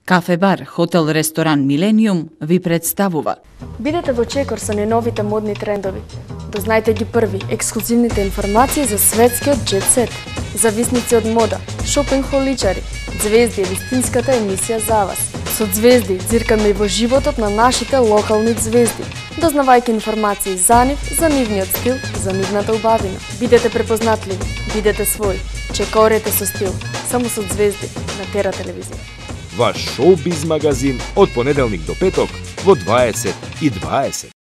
Кафе бар, хотел, ресторан Милениум ви представува. Бидете во чекор со најновите модни трендови. Дознајте ги први, ексклузивните информации за светскиот джет сет. Зависници од мода, шопинг-холичари, звезди е вистинската емисија за вас. Со звезди дзиркаме и во животот на нашите локални звезди, дознавајќи информации за нив, за нивниот стил, за нивната убавина. Бидете препознатливи, бидете свој, чекорете со стил, само со звезди на Тера телевизија. Ваш шоу-биз магазин од понеделник до петок во 20:20.